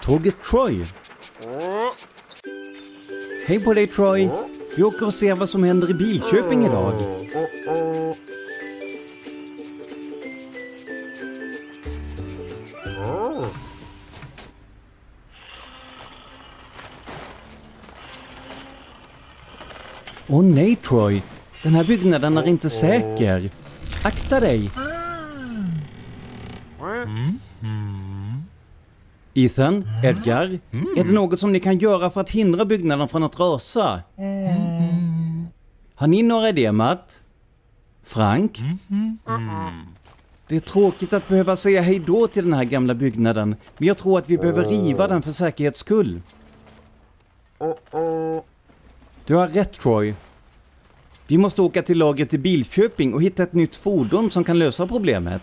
Tåget Troy. Hej på dig Troy. Vi åker och ser vad som händer i Bilköping idag. Åh nej Troy, den här byggnaden är inte säker. Akta dig. Ethan, Edgar, är det något som ni kan göra för att hindra byggnaden från att rasa? Har ni några idéer, Matt? Frank? Det är tråkigt att behöva säga hej då till den här gamla byggnaden, men jag tror att vi behöver riva den för säkerhets skull. Du har rätt Troy. Vi måste åka till lagret i Bilköping och hitta ett nytt fordon som kan lösa problemet.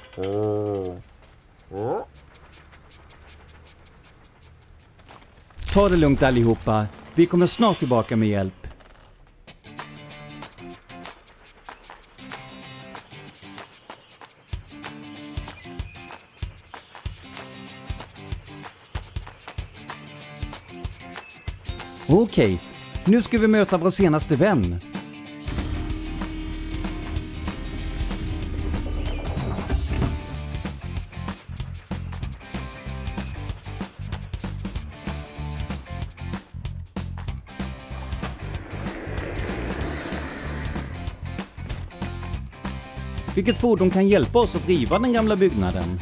Ta det lugnt allihopa. Vi kommer snart tillbaka med hjälp. Okej, nu ska vi möta vår senaste vän. Vilket fordon kan hjälpa oss att riva den gamla byggnaden?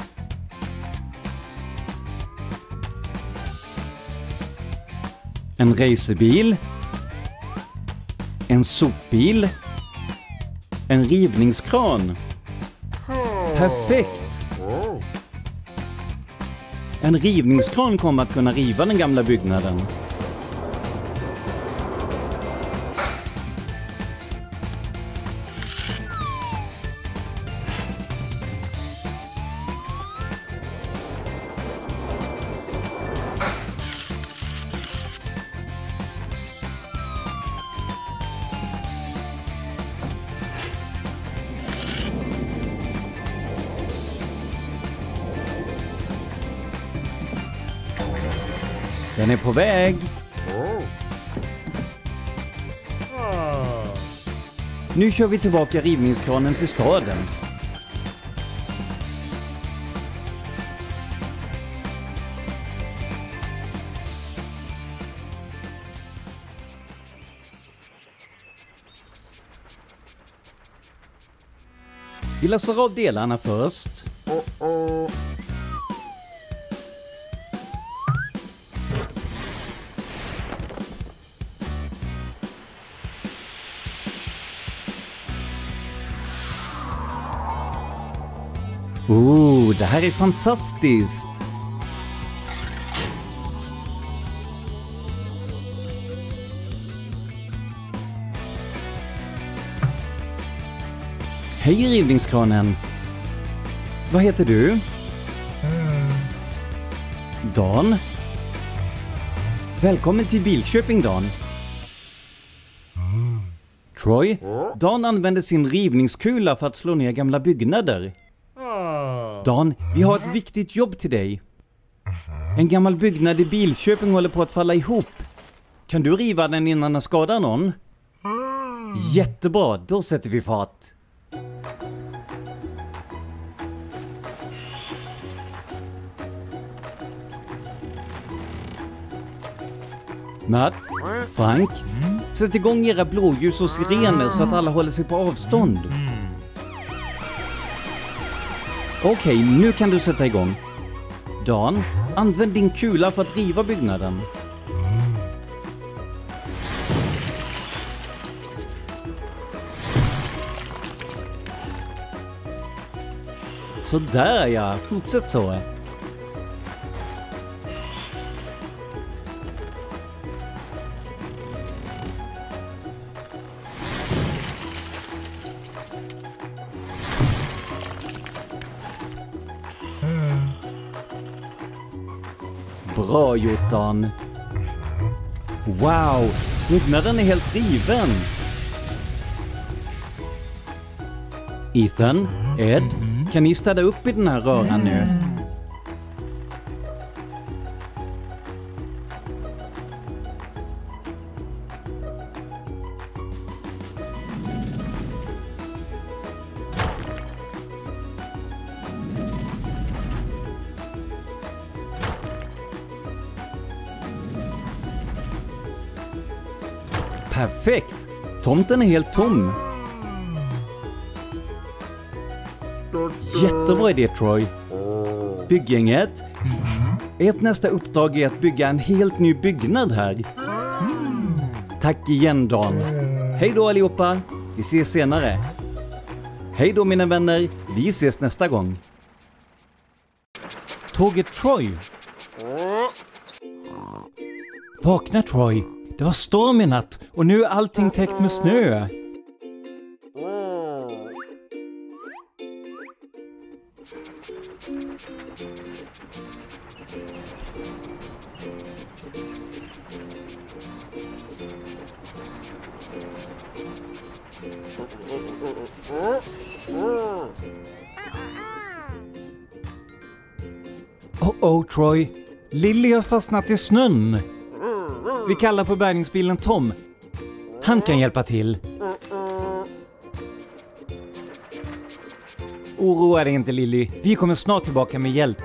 En racerbil? En sopbil? En rivningskran? Perfekt! En rivningskran kommer att kunna riva den gamla byggnaden. Den är på väg. Nu kör vi tillbaka rivningskranen till staden. Vi läser av delarna först. Det här är fantastiskt! Hej rivningskranen! Vad heter du? Dan? Välkommen till Bilköping, Dan! Troy, Dan använder sin rivningskula för att slå ner gamla byggnader. Dan, vi har ett viktigt jobb till dig. En gammal byggnad i Bilköping håller på att falla ihop. Kan du riva den innan den skadar någon? Jättebra, då sätter vi fart. Matt, Frank, sätt igång era blåljus och sirener så att alla håller sig på avstånd. Okej, nu kan du sätta igång. Dan, använd din kula för att riva byggnaden. Så där ja, fortsätt så. Bra gjort, Dan. Wow, byggnaden är helt riven. Ethan, Ed, kan ni städa upp i den här röran nu? Perfekt! Tomten är helt tom. Jättebra idé, Troy. Bygggänget. Ert nästa uppdrag är att bygga en helt ny byggnad här. Tack igen, Dan. Hej då allihopa. Vi ses senare. Hej då mina vänner. Vi ses nästa gång. Tåget Troy. Vakna Troy. Det var storm i natt och nu är allting täckt med snö. Oh, Troy. Lily har fastnat i snön. Vi kallar på bärgningsbilen Tom. Han kan hjälpa till. Oroa dig inte, Lily. Vi kommer snart tillbaka med hjälp.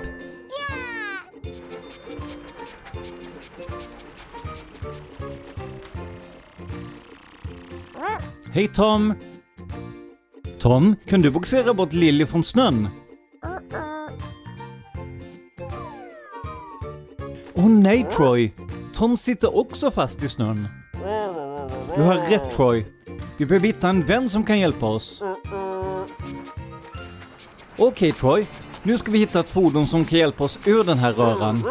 Hej Tom. Tom, kan du boxera bort Lily från snön? Åh nej, Troy. Tom sitter också fast i snön. Du har rätt, Troy. Vi behöver hitta en vän som kan hjälpa oss. Okej, Troy. Nu ska vi hitta ett fordon som kan hjälpa oss ur den här röran.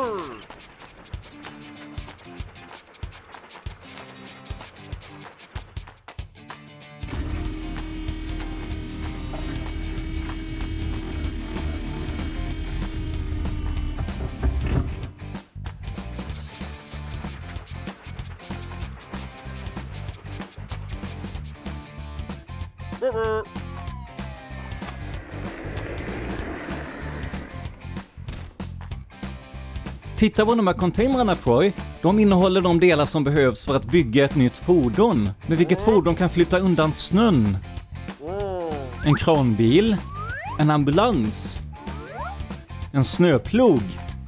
Titta på de här containrarna, Troy. De innehåller de delar som behövs för att bygga ett nytt fordon. Med vilket fordon kan flytta undan snön? En kranbil? En ambulans? En snöplog?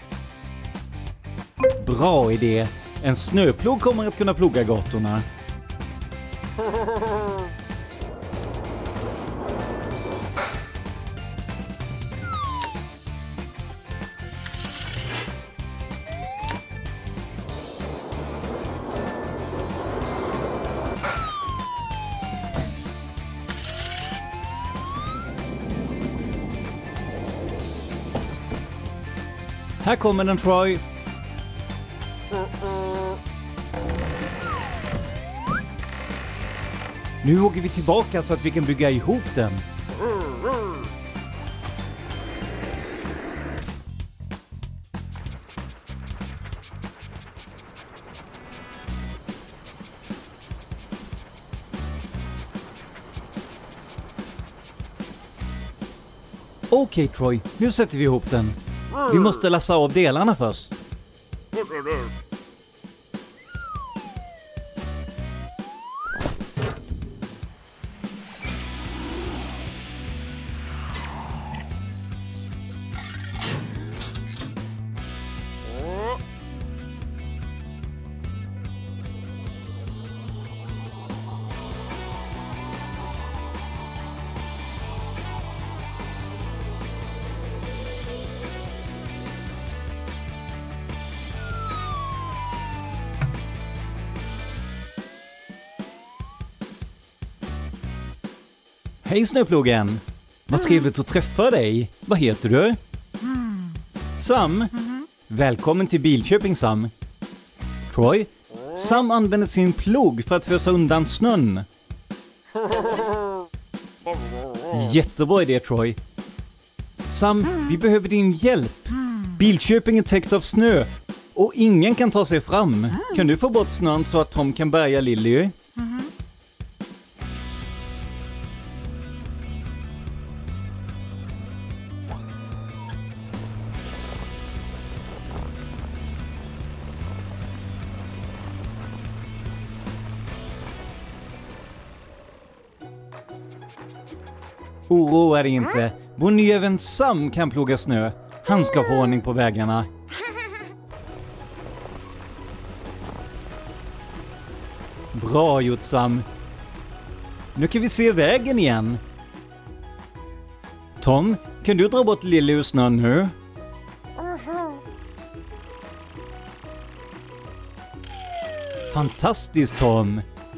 Bra idé. En snöplog kommer att kunna ploga gatorna. Här kommer den, Troy. Nu åker vi tillbaka så att vi kan bygga ihop den. Okej, Troy. Nu sätter vi ihop den. Vi måste lassa av delarna först. Hej snöplogen! Vad trevligt att träffa dig. Vad heter du? Sam? Välkommen till Bilköping, Sam. Troy? Sam använder sin plog för att fösa undan snön. Jättebra idé, Troy. Sam, vi behöver din hjälp. Bilköping är täckt av snö och ingen kan ta sig fram. Kan du få bort snön så att Tom kan bärga Lily? Oroa dig inte. Vår nya vän Sam kan ploga snö. Han ska få ordning på vägarna. Bra gjort, Sam. Nu kan vi se vägen igen. Tom, kan du dra bort Lily ur snön nu? Fantastiskt, Tom.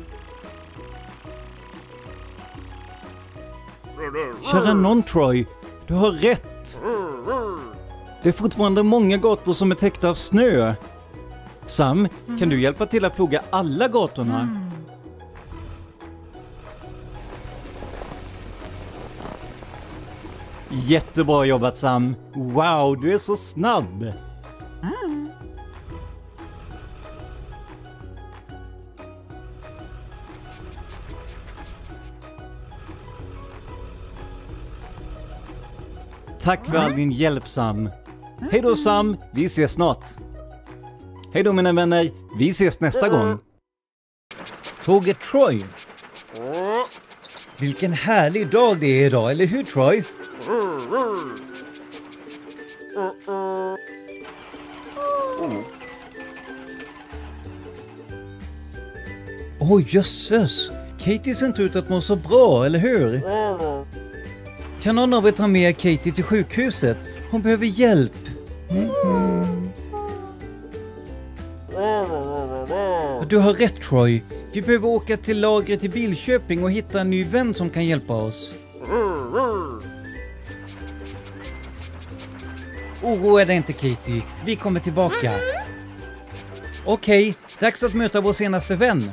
Kära nån, Troy, du har rätt. Det är fortfarande många gator som är täckta av snö. Sam, kan du hjälpa till att ploga alla gatorna? Jättebra jobbat, Sam. Wow, du är så snabb. Tack för all din hjälp, Sam. Hej då, Sam. Vi ses snart. Hej då, mina vänner. Vi ses nästa gång. Tåget Troy. Vilken härlig dag det är idag, eller hur, Troy? Oj, jösses. Katie ser inte ut att må så bra, eller hur? Kan någon av er ta med Katie till sjukhuset? Hon behöver hjälp. Du har rätt, Troy. Vi behöver åka till lagret i Bilköping och hitta en ny vän som kan hjälpa oss. Oroa dig inte, Katie. Vi kommer tillbaka. Okej, dags att möta vår senaste vän.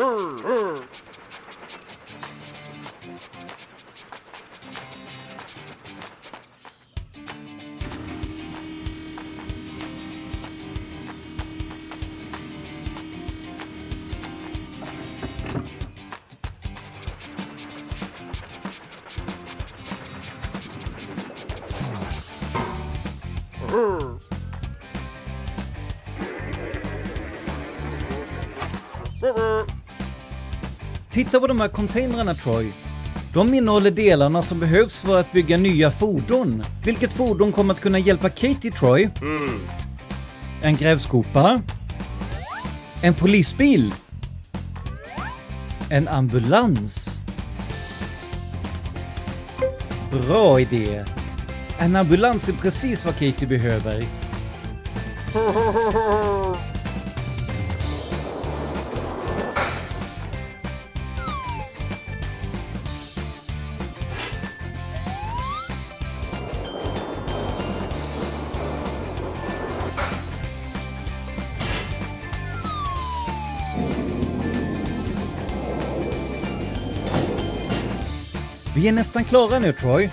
Titta på de här containrarna, Troy. De innehåller delarna som behövs för att bygga nya fordon. Vilket fordon kommer att kunna hjälpa Katie, Troy? En grävskopa. En polisbil. En ambulans. Bra idé. En ambulans är precis vad Katie behöver. Vi är nästan klara nu, Troy.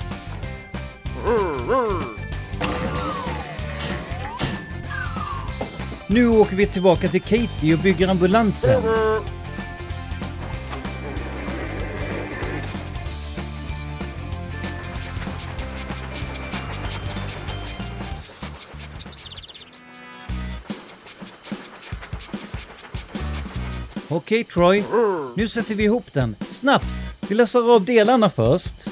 Nu åker vi tillbaka till Katie och bygger ambulansen. Okej, Troy. Nu sätter vi ihop den. Snabbt! Vi läser av delarna först.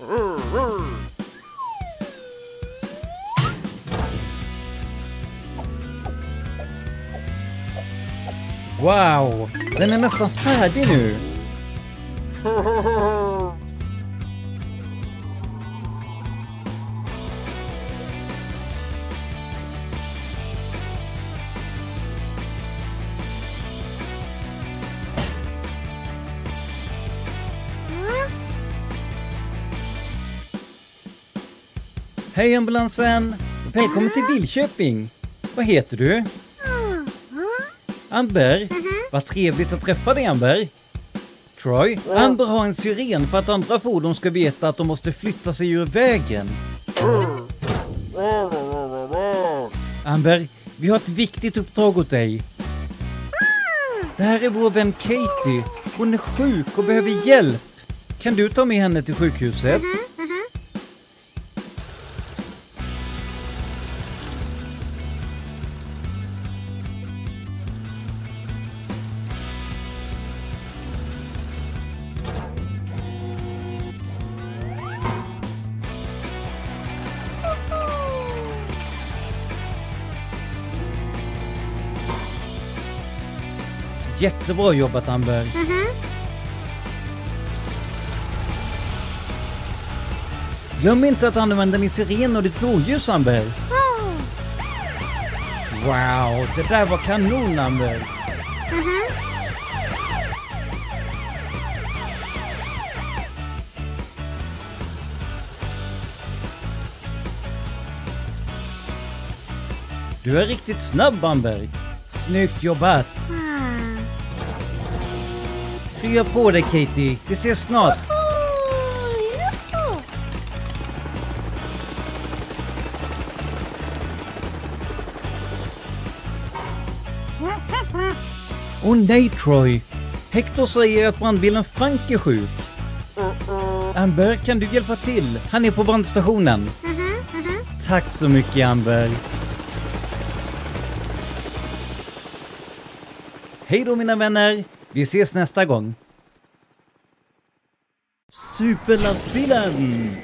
Wow! Den är nästan färdig nu. Hej ambulansen! Välkommen till Bilköping! Vad heter du? Amber? Vad trevligt att träffa dig, Amber. Troy? Amber har en siren för att andra fordon ska veta att de måste flytta sig ur vägen. Amber, vi har ett viktigt uppdrag åt dig. Det här är vår vän Katie. Hon är sjuk och behöver hjälp. Kan du ta med henne till sjukhuset? Jättebra jobbat, Amber. Glöm inte att använda din siren och ditt blåljus, Amber. Wow, det där var kanon, Amber. Du är riktigt snabb, Amber. Snyggt jobbat. Krya på dig, Katie. Vi ses snart. Åh nej, Troy. Hector säger att brandbilen Frank är sjuk. Amber, kan du hjälpa till? Han är på brandstationen. Tack så mycket, Amber. Hej då, mina vänner. Vi ses nästa gång. Superlastbilen!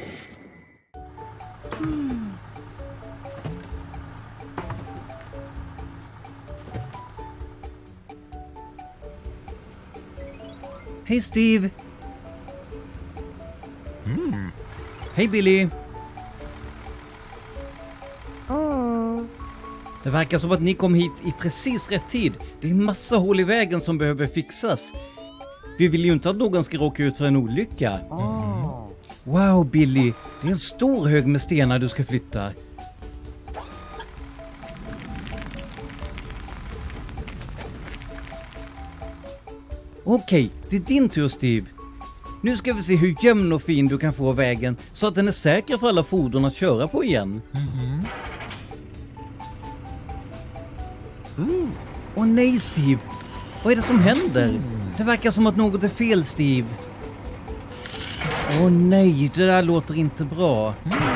Hej, Steve. Hej, Billy. Det verkar som att ni kom hit i precis rätt tid. Det är en massa hål i vägen som behöver fixas. Vi vill ju inte att någon ska råka ut för en olycka. Wow, Billy. Det är en stor hög med stenar du ska flytta. Okej, det är din tur, Steve. Nu ska vi se hur jämn och fin du kan få vägen så att den är säker för alla fordon att köra på igen. Åh nej, Steve. Vad är det som händer? Det verkar som att något är fel, Steve. Åh nej, det där låter inte bra.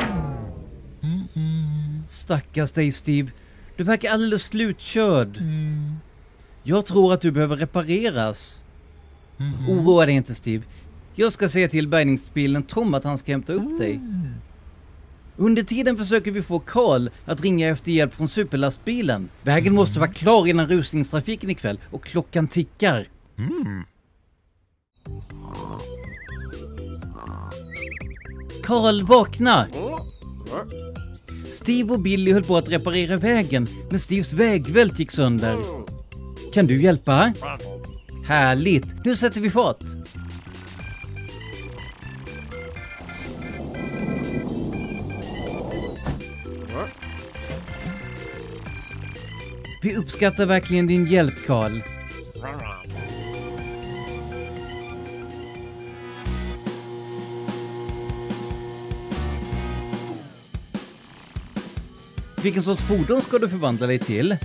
Stackars dig, Steve. Du verkar alldeles slutkörd. Jag tror att du behöver repareras. Oroa dig inte, Steve. Jag ska säga till bärgningsbilen Tom att han ska hämta upp dig. Under tiden försöker vi få Carl att ringa efter hjälp från superlastbilen. Vägen måste vara klar innan rusningstrafiken ikväll och klockan tickar. Carl, vakna! Steve och Billy höll på att reparera vägen, men Steves vägvält gick sönder. Kan du hjälpa? Härligt, nu sätter vi fart. Vi uppskattar verkligen din hjälp, Carl. Vilken sorts fordon ska du förvandla dig till?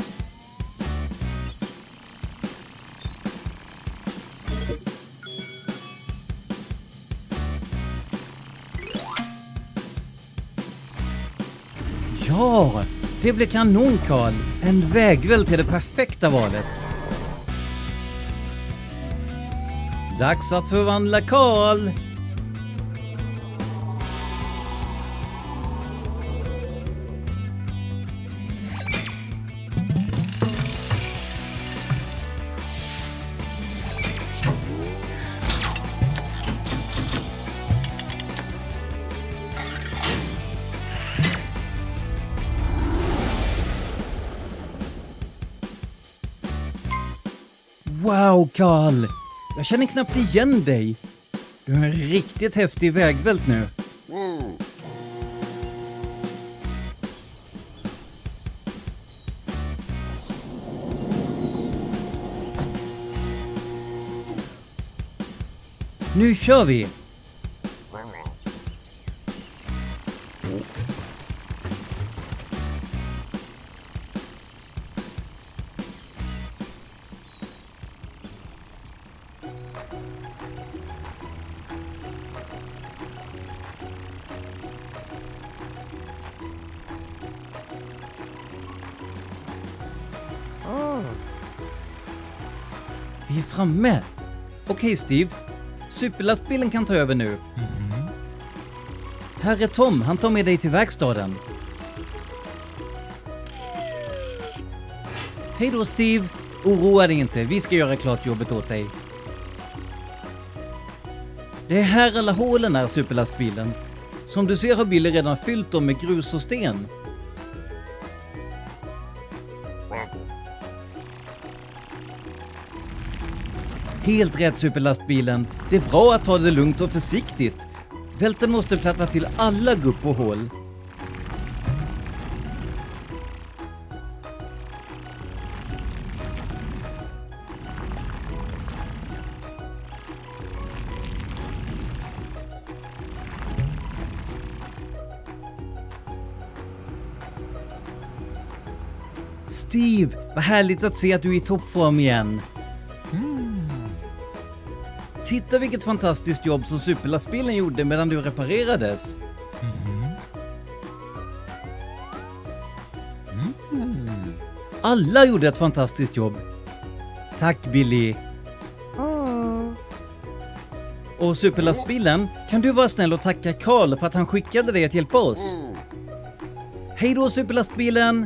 Ja, det blir kanon, Carl. En vägvält är det perfekta valet. Dags att förvandla Carl. Wow, Carl! Jag känner knappt igen dig. Du har en riktigt häftig vägvält nu. Nu kör vi! Vi är framme. Okej, Steve. Superlastbilen kan ta över nu. Här är Tom. Han tar med dig till verkstaden. Hej då, Steve. Oroa dig inte, vi ska göra klart jobbet åt dig. Det är här alla hålen är, superlastbilen. Som du ser har Billy redan fyllt dem med grus och sten. Helt rätt, superlastbilen. Det är bra att ta det lugnt och försiktigt. Välten måste platta till alla gupp och hål. Steve, vad härligt att se att du är i toppform igen. Titta vilket fantastiskt jobb som superlastbilen gjorde medan du reparerades. Alla gjorde ett fantastiskt jobb. Tack, Billy. Och superlastbilen, kan du vara snäll och tacka Carl för att han skickade dig att hjälpa oss? Hej då, superlastbilen!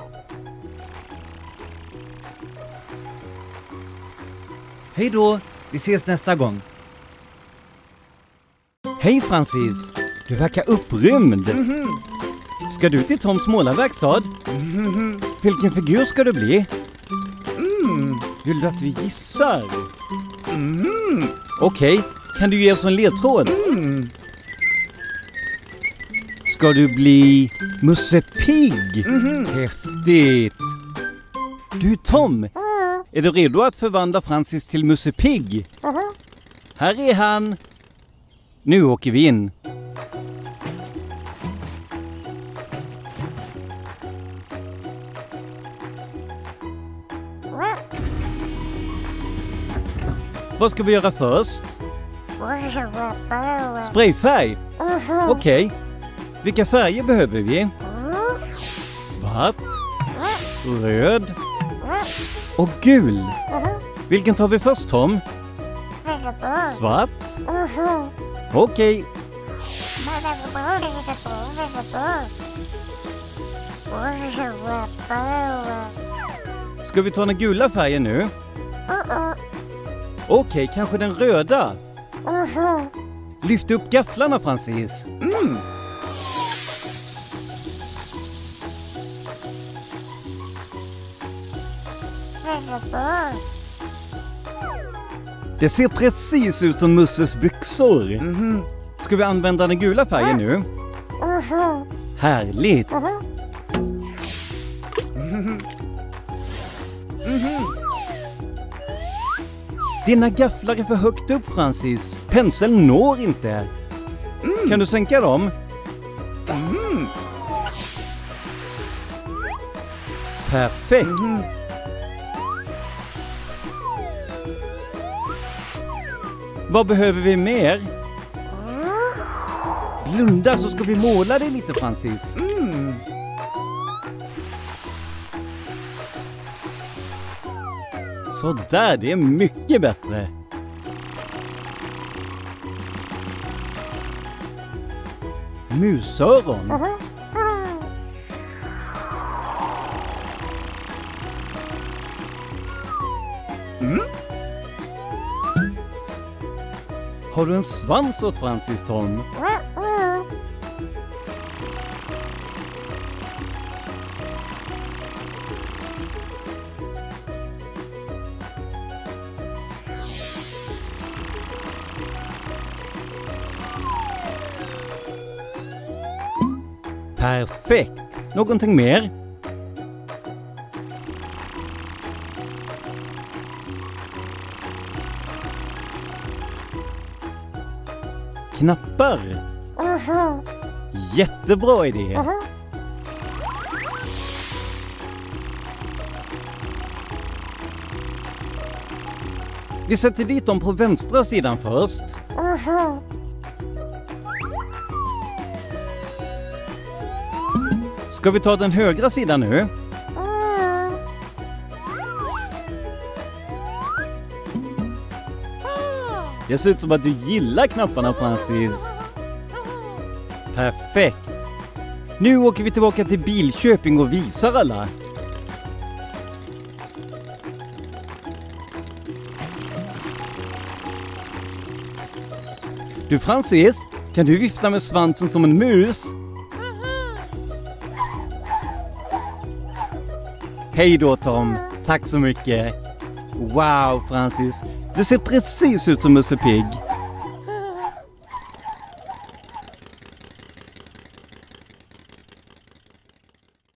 Hej då, vi ses nästa gång. Hej Francis, du verkar upprymd. Ska du till Toms målarverkstad? Vilken figur ska du bli? Vill du att vi gissar? Okej, kan du ge oss en ledtråd? Ska du bli Musse Pigg? Häftigt. Du Tom, är du redo att förvandla Francis till Musse Pigg? Här är han. Nu åker vi in. Vad ska vi göra först? Sprayfärg? Okej. Vilka färger behöver vi? Svart, röd och gul. Vilken tar vi först, Tom? Svart? Okej. Ska vi ta den gula färgen nu? Okej, kanske den röda. Lyft upp gafflarna, Francis. Det ser precis ut som Musses byxor. Ska vi använda den gula färgen nu? Härligt. Dina gafflar är för högt upp, Francis. Penseln når inte. Kan du sänka dem? Perfekt. Vad behöver vi mer? Blunda så ska vi måla dig lite, Francis. Så där, det är mycket bättre. Musöron. Har du en svans åt Francis, Tom? Perfekt. Någonting mer? Knappar. Jättebra idé. Vi sätter dit dem på vänstra sidan först. Ska vi ta den högra sidan nu? Det ser ut som att du gillar knapparna, Francis. Perfekt. Nu åker vi tillbaka till Bilköping och visar alla. Du Francis, kan du vifta med svansen som en mus? Hej då Tom, tack så mycket. Wow Francis, du ser precis ut som Musse Pigg.